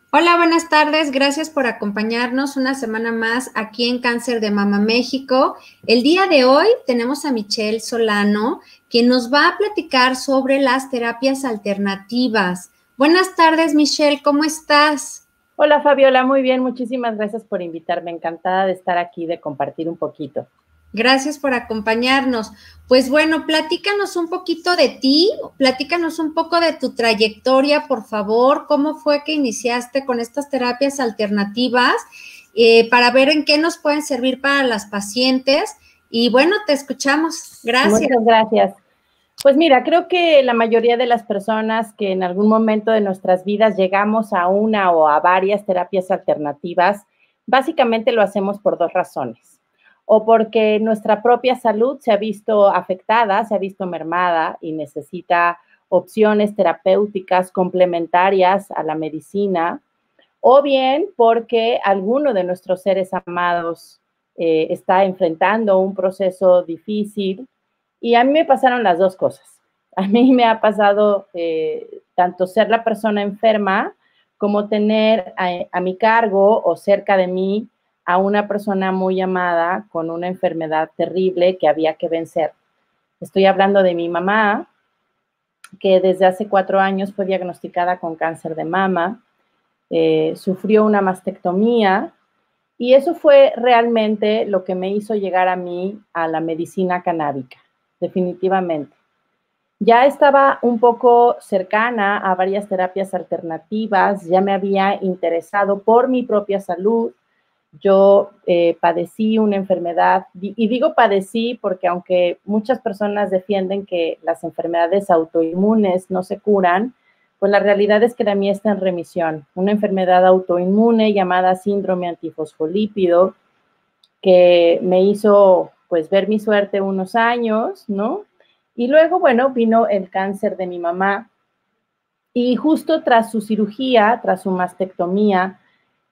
Hola, buenas tardes. Gracias por acompañarnos una semana más aquí en Cáncer de Mama México. El día de hoy tenemos a Michelle Solano, quien nos va a platicar sobre las terapias alternativas. Buenas tardes, Michelle, ¿cómo estás? Hola Fabiola, muy bien, muchísimas gracias por invitarme, encantada de estar aquí, de compartir un poquito. Gracias por acompañarnos. Pues bueno, platícanos un poquito de ti, platícanos un poco de tu trayectoria, por favor. ¿Cómo fue que iniciaste con estas terapias alternativas? Para ver en qué nos pueden servir para las pacientes. Y bueno, te escuchamos. Gracias. Muchas gracias. Pues mira, creo que la mayoría de las personas que en algún momento de nuestras vidas llegamos a una o a varias terapias alternativas, básicamente lo hacemos por dos razones. O porque nuestra propia salud se ha visto afectada, se ha visto mermada y necesita opciones terapéuticas complementarias a la medicina, o bien porque alguno de nuestros seres amados está enfrentando un proceso difícil. Y a mí me pasaron las dos cosas. A mí me ha pasado tanto ser la persona enferma como tener a mi cargo o cerca de mí a una persona muy amada con una enfermedad terrible que había que vencer. Estoy hablando de mi mamá, que desde hace 4 años fue diagnosticada con cáncer de mama, sufrió una mastectomía y eso fue realmente lo que me hizo llegar a mí a la medicina canábica, definitivamente. Ya estaba un poco cercana a varias terapias alternativas, ya me había interesado por mi propia salud. Yo padecí una enfermedad, y digo padecí porque aunque muchas personas defienden que las enfermedades autoinmunes no se curan, pues la realidad es que la mía está en remisión. Una enfermedad autoinmune llamada síndrome antifosfolípido que me hizo pues ver mi suerte unos años, ¿no? Y luego, bueno, vino el cáncer de mi mamá y justo tras su cirugía, tras su mastectomía,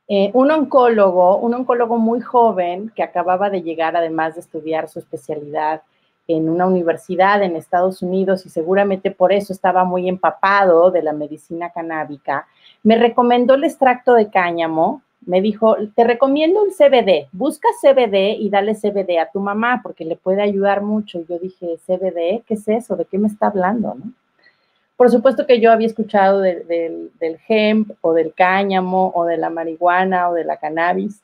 un oncólogo muy joven que acababa de llegar, además de estudiar su especialidad en una universidad en Estados Unidos y seguramente por eso estaba muy empapado de la medicina canábica, me recomendó el extracto de cáñamo. Me dijo, te recomiendo el CBD, busca CBD y dale CBD a tu mamá porque le puede ayudar mucho. Y yo dije, CBD, ¿qué es eso? ¿De qué me está hablando? ¿No? Por supuesto que yo había escuchado del hemp o del cáñamo o de la marihuana o de la cannabis.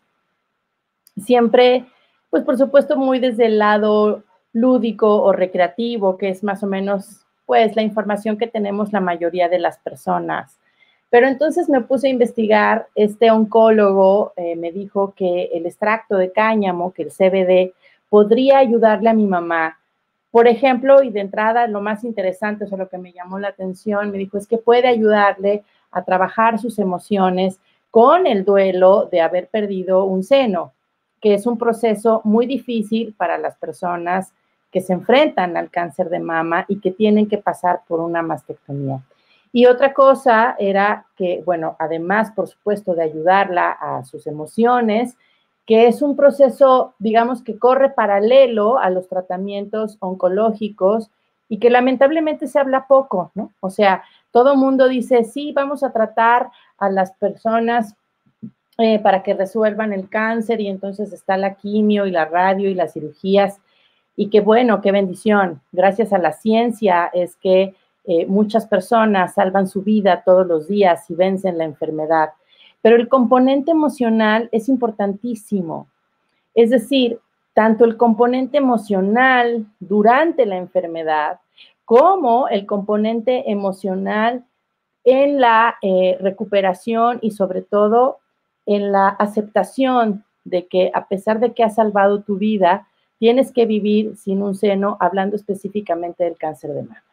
Siempre, pues por supuesto, muy desde el lado lúdico o recreativo, que es más o menos, pues, la información que tenemos la mayoría de las personas. Pero entonces me puse a investigar, este oncólogo me dijo que el extracto de cáñamo, que el CBD, podría ayudarle a mi mamá. Por ejemplo, y de entrada, lo más interesante, o sea, lo que me llamó la atención, me dijo, es que puede ayudarle a trabajar sus emociones con el duelo de haber perdido un seno, que es un proceso muy difícil para las personas que se enfrentan al cáncer de mama y que tienen que pasar por una mastectomía. Y otra cosa era que, bueno, además, por supuesto, de ayudarla a sus emociones, que es un proceso, digamos, que corre paralelo a los tratamientos oncológicos y que lamentablemente se habla poco, ¿no? O sea, todo el mundo dice, sí, vamos a tratar a las personas para que resuelvan el cáncer y entonces está la quimio y la radio y las cirugías y qué bueno, qué bendición. Gracias a la ciencia es que muchas personas salvan su vida todos los días y vencen la enfermedad. Pero el componente emocional es importantísimo. Es decir, tanto el componente emocional durante la enfermedad como el componente emocional en la recuperación y sobre todo en la aceptación de que a pesar de que has salvado tu vida, tienes que vivir sin un seno, hablando específicamente del cáncer de mama.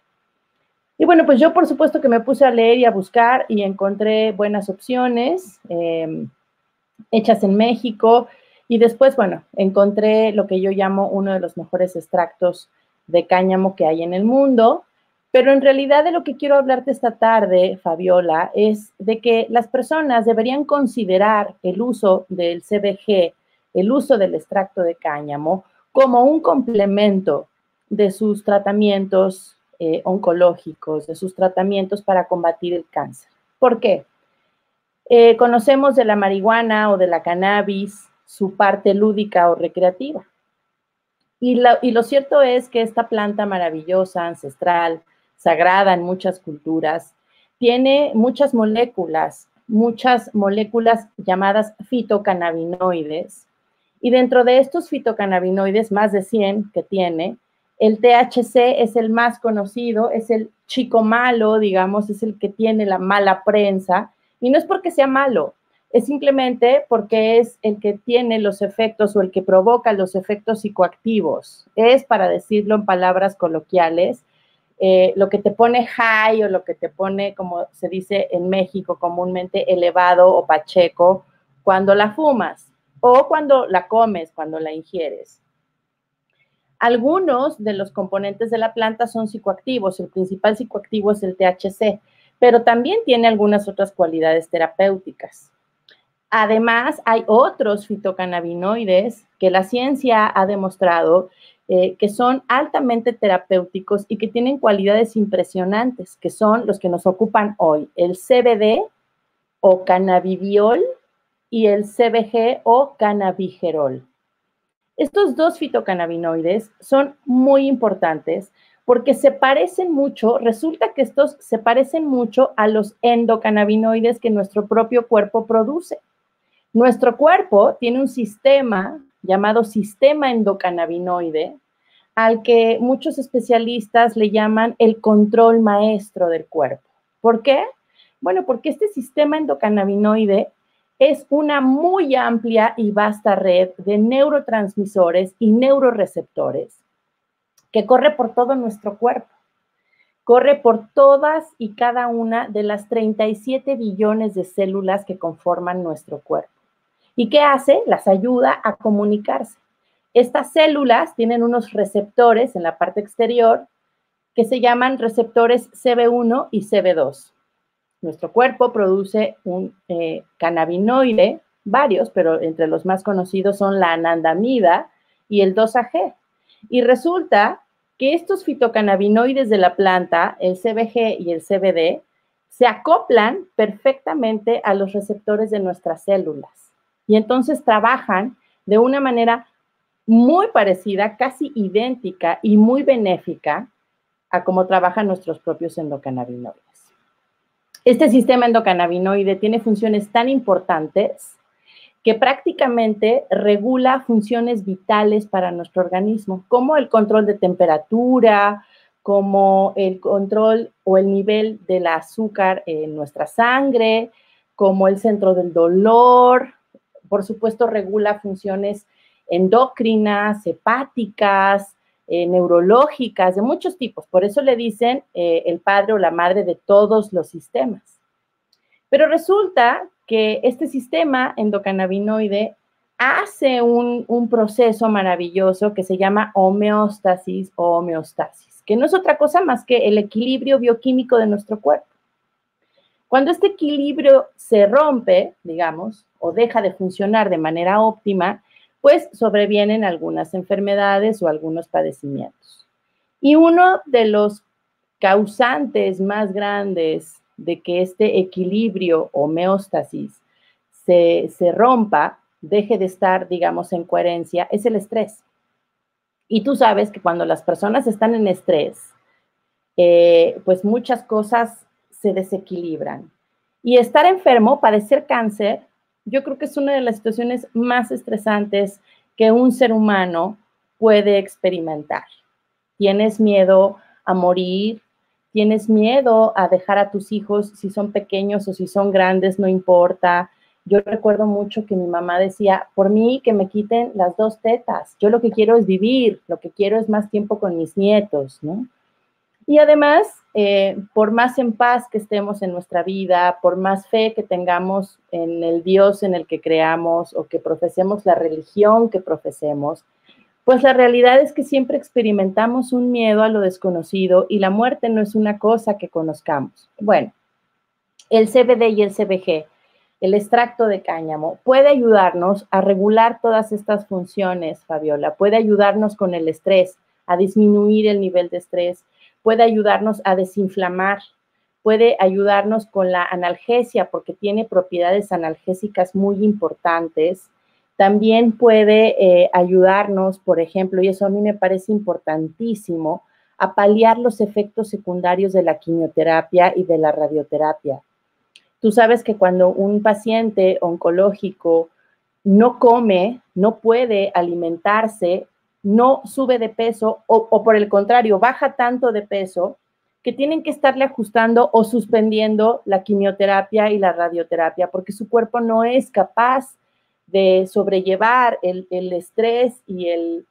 Y bueno, pues yo por supuesto que me puse a leer y a buscar y encontré buenas opciones hechas en México y después, bueno, encontré lo que yo llamo uno de los mejores extractos de cáñamo que hay en el mundo, pero en realidad de lo que quiero hablarte esta tarde, Fabiola, es de que las personas deberían considerar el uso del CBG, el uso del extracto de cáñamo, como un complemento de sus tratamientos oncológicos, de sus tratamientos para combatir el cáncer. ¿Por qué? Conocemos de la marihuana o de la cannabis su parte lúdica o recreativa. Y lo cierto es que esta planta maravillosa, ancestral, sagrada en muchas culturas, tiene muchas moléculas llamadas fitocannabinoides. Y dentro de estos fitocannabinoides, más de 100 que tiene, el THC es el más conocido, es el chico malo, digamos, es el que tiene la mala prensa. Y no es porque sea malo, es simplemente porque es el que tiene los efectos o el que provoca los efectos psicoactivos. Es, para decirlo en palabras coloquiales, lo que te pone high o lo que te pone, como se dice en México comúnmente, elevado o pacheco cuando la fumas o cuando la comes, cuando la ingieres. Algunos de los componentes de la planta son psicoactivos. El principal psicoactivo es el THC, pero también tiene algunas otras cualidades terapéuticas. Además, hay otros fitocannabinoides que la ciencia ha demostrado que son altamente terapéuticos y que tienen cualidades impresionantes, que son los que nos ocupan hoy, el CBD o cannabidiol y el CBG o cannabigerol. Estos dos fitocannabinoides son muy importantes porque se parecen mucho, resulta que estos se parecen mucho a los endocannabinoides que nuestro propio cuerpo produce. Nuestro cuerpo tiene un sistema llamado sistema endocannabinoide, al que muchos especialistas le llaman el control maestro del cuerpo. ¿Por qué? Bueno, porque este sistema endocannabinoide es una muy amplia y vasta red de neurotransmisores y neuroreceptores que corre por todo nuestro cuerpo. Corre por todas y cada una de las 37 billones de células que conforman nuestro cuerpo. ¿Y qué hace? Las ayuda a comunicarse. Estas células tienen unos receptores en la parte exterior que se llaman receptores CB1 y CB2. Nuestro cuerpo produce un cannabinoide, varios, pero entre los más conocidos son la anandamida y el 2-AG. Y resulta que estos fitocannabinoides de la planta, el CBG y el CBD, se acoplan perfectamente a los receptores de nuestras células. Y entonces trabajan de una manera muy parecida, casi idéntica y muy benéfica a cómo trabajan nuestros propios endocannabinoides. Este sistema endocannabinoide tiene funciones tan importantes que prácticamente regula funciones vitales para nuestro organismo, como el control de temperatura, como el control o el nivel del azúcar en nuestra sangre, como el centro del dolor. Por supuesto, regula funciones endocrinas, hepáticas, neurológicas, de muchos tipos. Por eso le dicen el padre o la madre de todos los sistemas. Pero resulta que este sistema endocannabinoide hace un proceso maravilloso que se llama homeostasis o homeostasis, que no es otra cosa más que el equilibrio bioquímico de nuestro cuerpo. Cuando este equilibrio se rompe, digamos, o deja de funcionar de manera óptima, pues sobrevienen algunas enfermedades o algunos padecimientos. Y uno de los causantes más grandes de que este equilibrio o homeostasis se rompa, deje de estar, digamos, en coherencia, es el estrés. Y tú sabes que cuando las personas están en estrés, pues muchas cosas se desequilibran. Y estar enfermo, padecer cáncer, yo creo que es una de las situaciones más estresantes que un ser humano puede experimentar. Tienes miedo a morir, tienes miedo a dejar a tus hijos, si son pequeños o si son grandes, no importa. Yo recuerdo mucho que mi mamá decía, por mí que me quiten las 2 tetas, yo lo que quiero es vivir, lo que quiero es más tiempo con mis nietos, ¿no? Y además, por más en paz que estemos en nuestra vida, por más fe que tengamos en el Dios en el que creamos o que profesemos la religión que profesemos, pues la realidad es que siempre experimentamos un miedo a lo desconocido y la muerte no es una cosa que conozcamos. Bueno, el CBD y el CBG, el extracto de cáñamo, puede ayudarnos a regular todas estas funciones, Fabiola, puede ayudarnos con el estrés, a disminuir el nivel de estrés, puede ayudarnos a desinflamar, puede ayudarnos con la analgesia porque tiene propiedades analgésicas muy importantes. También puede ayudarnos, por ejemplo, y eso a mí me parece importantísimo, a paliar los efectos secundarios de la quimioterapia y de la radioterapia. Tú sabes que cuando un paciente oncológico no come, no puede alimentarse, no sube de peso o por el contrario, baja tanto de peso que tienen que estarle ajustando o suspendiendo la quimioterapia y la radioterapia porque su cuerpo no es capaz de sobrellevar el estrés y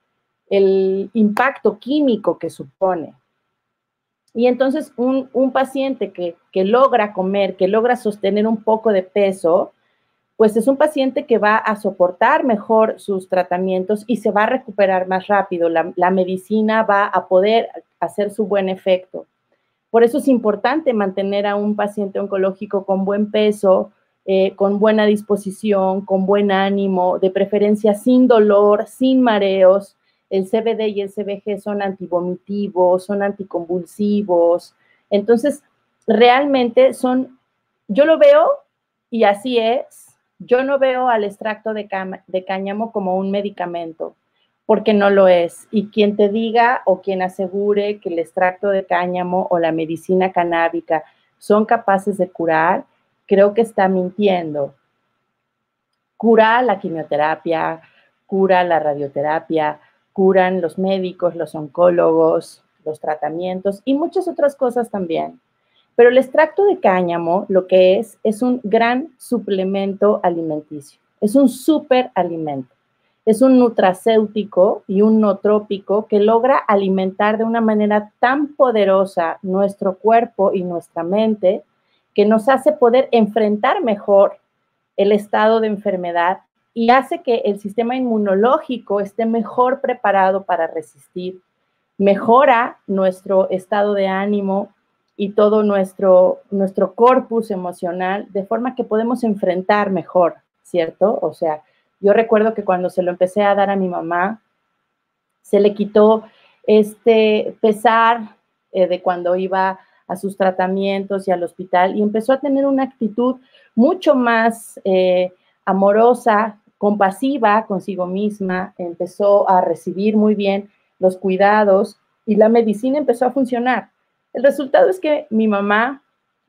el impacto químico que supone. Y entonces un paciente que logra comer, que logra sostener un poco de peso, pues es un paciente que va a soportar mejor sus tratamientos y se va a recuperar más rápido. La medicina va a poder hacer su buen efecto. Por eso es importante mantener a un paciente oncológico con buen peso, con buena disposición, con buen ánimo, de preferencia sin dolor, sin mareos. El CBD y el CBG son antivomitivos, son anticonvulsivos. Entonces, realmente yo lo veo y así es. Yo no veo al extracto de cáñamo como un medicamento, porque no lo es. Y quien te diga o quien asegure que el extracto de cáñamo o la medicina canábica son capaces de curar, creo que está mintiendo. Cura la quimioterapia, cura la radioterapia, curan los médicos, los oncólogos, los tratamientos y muchas otras cosas también. Pero el extracto de cáñamo lo que es un gran suplemento alimenticio, es un superalimento. Es un nutracéutico y un nootrópico que logra alimentar de una manera tan poderosa nuestro cuerpo y nuestra mente que nos hace poder enfrentar mejor el estado de enfermedad y hace que el sistema inmunológico esté mejor preparado para resistir, mejora nuestro estado de ánimo y todo nuestro corpus emocional, de forma que podemos enfrentar mejor, ¿cierto? O sea, yo recuerdo que cuando se lo empecé a dar a mi mamá, se le quitó este pesar de cuando iba a sus tratamientos y al hospital y empezó a tener una actitud mucho más amorosa, compasiva consigo misma, empezó a recibir muy bien los cuidados y la medicina empezó a funcionar. El resultado es que mi mamá,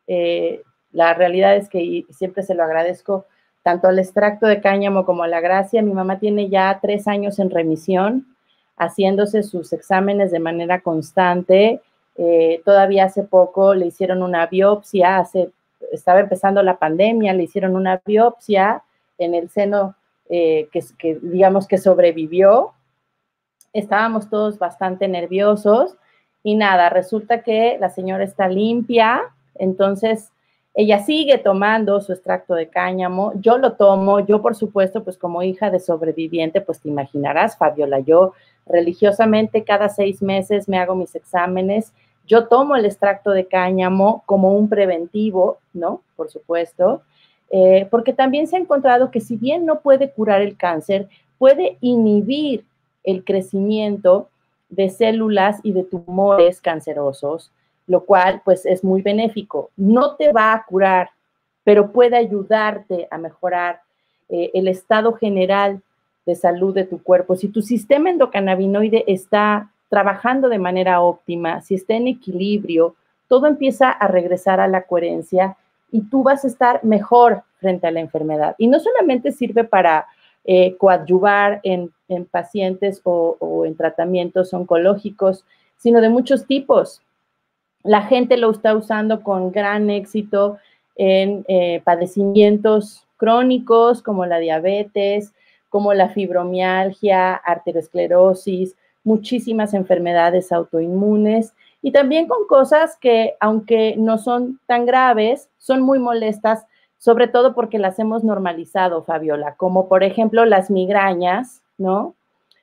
la realidad es que siempre se lo agradezco tanto al extracto de cáñamo como a la gracia, mi mamá tiene ya 3 años en remisión, haciéndose sus exámenes de manera constante. Todavía hace poco le hicieron una biopsia, estaba empezando la pandemia, le hicieron una biopsia en el seno que digamos que sobrevivió. Estábamos todos bastante nerviosos y nada, resulta que la señora está limpia, entonces ella sigue tomando su extracto de cáñamo, yo lo tomo, yo por supuesto, pues como hija de sobreviviente, pues te imaginarás, Fabiola, yo religiosamente cada 6 meses me hago mis exámenes, yo tomo el extracto de cáñamo como un preventivo, ¿no? Por supuesto, porque también se ha encontrado que si bien no puede curar el cáncer, puede inhibir el crecimiento de células y de tumores cancerosos, lo cual pues es muy benéfico. No te va a curar, pero puede ayudarte a mejorar el estado general de salud de tu cuerpo. Si tu sistema endocannabinoide está trabajando de manera óptima, si está en equilibrio, todo empieza a regresar a la coherencia y tú vas a estar mejor frente a la enfermedad. Y no solamente sirve para coadyuvar en pacientes o en tratamientos oncológicos, sino de muchos tipos. La gente lo está usando con gran éxito en padecimientos crónicos como la diabetes, como la fibromialgia, arteriosclerosis, muchísimas enfermedades autoinmunes y también con cosas que, aunque no son tan graves, son muy molestas, sobre todo porque las hemos normalizado, Fabiola, como por ejemplo las migrañas, ¿no?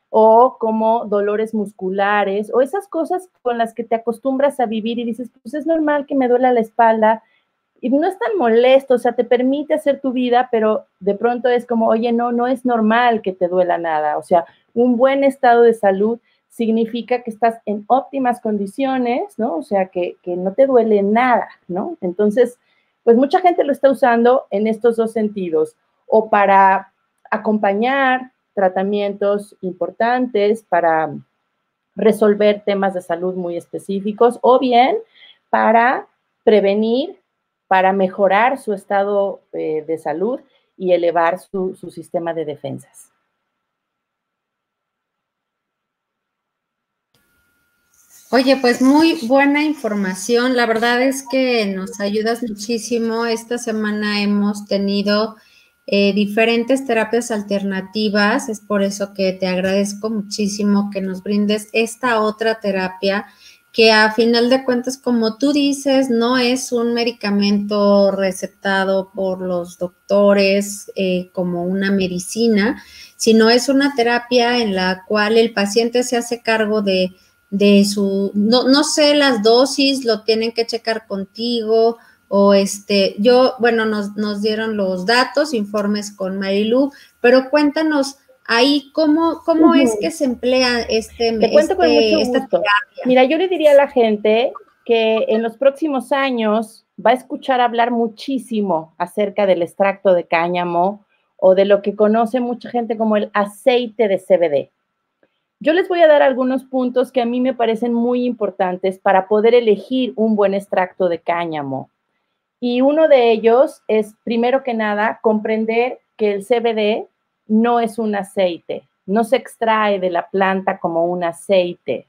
O como dolores musculares, o esas cosas con las que te acostumbras a vivir y dices, pues es normal que me duela la espalda, y no es tan molesto, o sea, te permite hacer tu vida, pero de pronto es como, oye, no es normal que te duela nada, o sea, un buen estado de salud significa que estás en óptimas condiciones, ¿no? O sea, que no te duele nada, ¿no? Entonces, pues mucha gente lo está usando en estos dos sentidos, o para acompañar tratamientos importantes, para resolver temas de salud muy específicos, o bien para prevenir, para mejorar su estado de salud y elevar su sistema de defensas. Oye, pues muy buena información. La verdad es que nos ayudas muchísimo. Esta semana hemos tenido diferentes terapias alternativas. Es por eso que te agradezco muchísimo que nos brindes esta otra terapia que a final de cuentas, como tú dices, no es un medicamento recetado por los doctores como una medicina, sino es una terapia en la cual el paciente se hace cargo de su, no sé las dosis, lo tienen que checar contigo, o bueno, nos dieron los datos, informes con Marilu, pero cuéntanos ahí cómo es que se emplea Te cuento con mucho gusto. Mira, yo le diría a la gente que en los próximos años va a escuchar hablar muchísimo acerca del extracto de cáñamo o de lo que conoce mucha gente como el aceite de CBD. Yo les voy a dar algunos puntos que a mí me parecen muy importantes para poder elegir un buen extracto de cáñamo. Y uno de ellos es, primero que nada, comprender que el CBD no es un aceite, no se extrae de la planta como un aceite.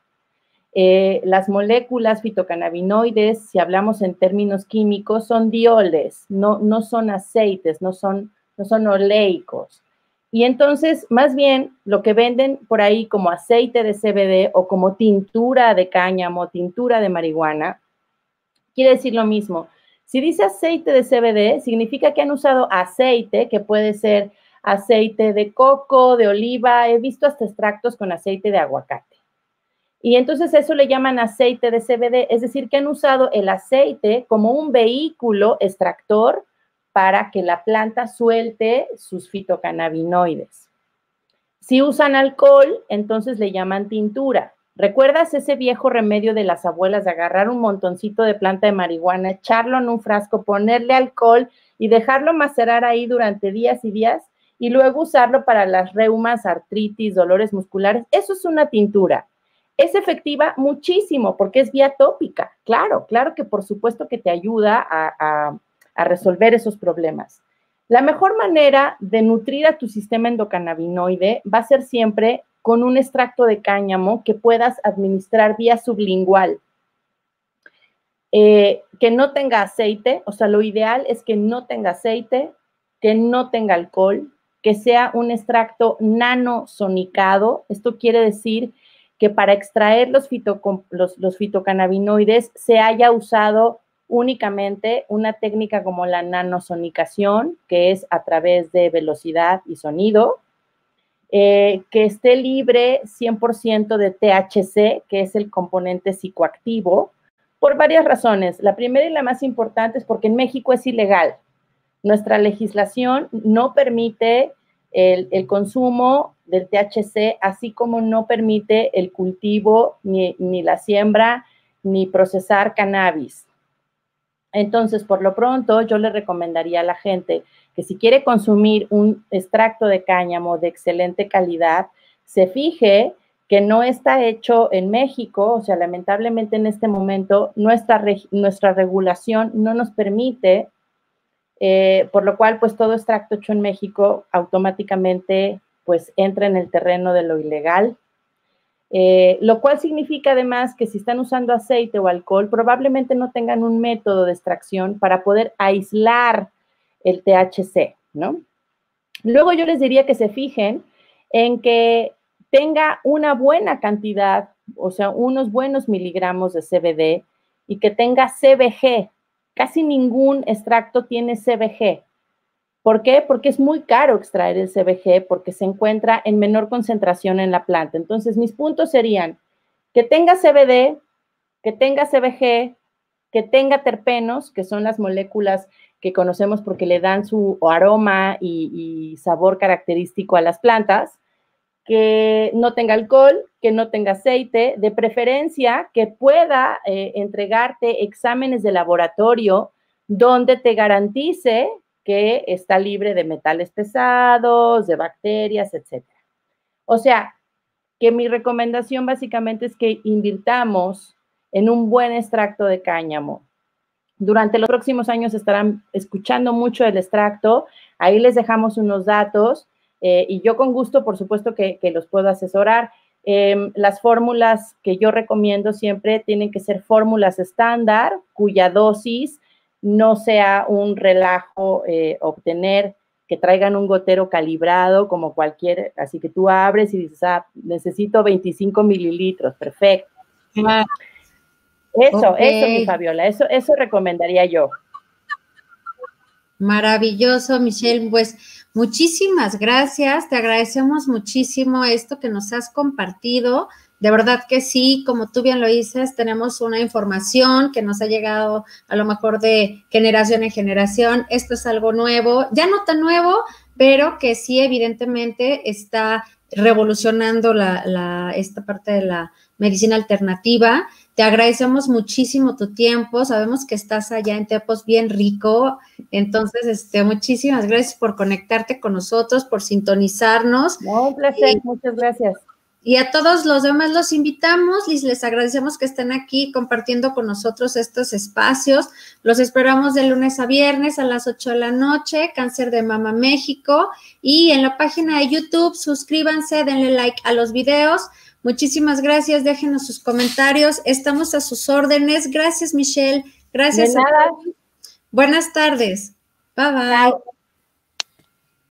Las moléculas fitocannabinoides, si hablamos en términos químicos, son dioles, no son aceites, no son oleicos. Y entonces, más bien, lo que venden por ahí como aceite de CBD o como tintura de cáñamo, tintura de marihuana, quiere decir lo mismo. Si dice aceite de CBD, significa que han usado aceite, que puede ser aceite de coco, de oliva, he visto hasta extractos con aceite de aguacate. Y entonces eso le llaman aceite de CBD, es decir, que han usado el aceite como un vehículo extractor para que la planta suelte sus fitocannabinoides. Si usan alcohol, entonces le llaman tintura. ¿Recuerdas ese viejo remedio de las abuelas de agarrar un montoncito de planta de marihuana, echarlo en un frasco, ponerle alcohol y dejarlo macerar ahí durante días y días y luego usarlo para las reumas, artritis, dolores musculares? Eso es una tintura. Es efectiva muchísimo porque es vía tópica. Claro que por supuesto que te ayuda a resolver esos problemas. La mejor manera de nutrir a tu sistema endocannabinoide va a ser siempre con un extracto de cáñamo que puedas administrar vía sublingual. Que no tenga aceite, o sea, lo ideal es que no tenga aceite, que no tenga alcohol, que sea un extracto nanosonicado. Esto quiere decir que para extraer los fitocannabinoides se haya usado únicamente una técnica como la nanosonicación, que es a través de velocidad y sonido, que esté libre 100% de THC, que es el componente psicoactivo, por varias razones. La primera y la más importante es porque en México es ilegal. Nuestra legislación no permite el consumo del THC, así como no permite el cultivo, ni la siembra, ni procesar cannabis. Entonces, por lo pronto, yo le recomendaría a la gente que si quiere consumir un extracto de cáñamo de excelente calidad, se fije que no está hecho en México. O sea, lamentablemente en este momento nuestra regulación no nos permite, por lo cual, pues todo extracto hecho en México automáticamente pues entra en el terreno de lo ilegal. Lo cual significa además que si están usando aceite o alcohol, probablemente no tengan un método de extracción para poder aislar el THC, ¿no? Luego yo les diría que se fijen en que tenga una buena cantidad, o sea, unos buenos miligramos de CBD y que tenga CBG. Casi ningún extracto tiene CBG. ¿Por qué? Porque es muy caro extraer el CBG porque se encuentra en menor concentración en la planta. Entonces, mis puntos serían que tenga CBD, que tenga CBG, que tenga terpenos, que son las moléculas que conocemos porque le dan su aroma y sabor característico a las plantas, que no tenga alcohol, que no tenga aceite, de preferencia que pueda entregarte exámenes de laboratorio donde te garantice que está libre de metales pesados, de bacterias, etc. O sea, que mi recomendación básicamente es que invirtamos en un buen extracto de cáñamo. Durante los próximos años estarán escuchando mucho el extracto, ahí les dejamos unos datos y yo con gusto, por supuesto, que los puedo asesorar. Las fórmulas que yo recomiendo siempre tienen que ser fórmulas estándar, cuya dosis no sea un relajo obtener, que traigan un gotero calibrado como cualquier, así que tú abres y dices, necesito 25 mililitros, perfecto. Eso, mi Fabiola, eso recomendaría yo. Maravilloso, Michelle, pues muchísimas gracias, te agradecemos muchísimo esto que nos has compartido, de verdad que sí, como tú bien lo dices, tenemos una información que nos ha llegado a lo mejor de generación en generación, esto es algo nuevo, ya no tan nuevo, pero que sí evidentemente está revolucionando esta parte de la medicina alternativa. Te agradecemos muchísimo tu tiempo, sabemos que estás allá en Tepos bien rico, entonces muchísimas gracias por conectarte con nosotros, por sintonizarnos. No, un placer, muchas gracias. Y a todos los demás los invitamos y les agradecemos que estén aquí compartiendo con nosotros estos espacios. Los esperamos de lunes a viernes a las 8 de la noche, Cáncer de Mama México, y en la página de YouTube, suscríbanse, denle like a los videos. Muchísimas gracias, déjenos sus comentarios, estamos a sus órdenes. Gracias, Michelle. Gracias. De nada. Buenas tardes. Bye, bye. Chao.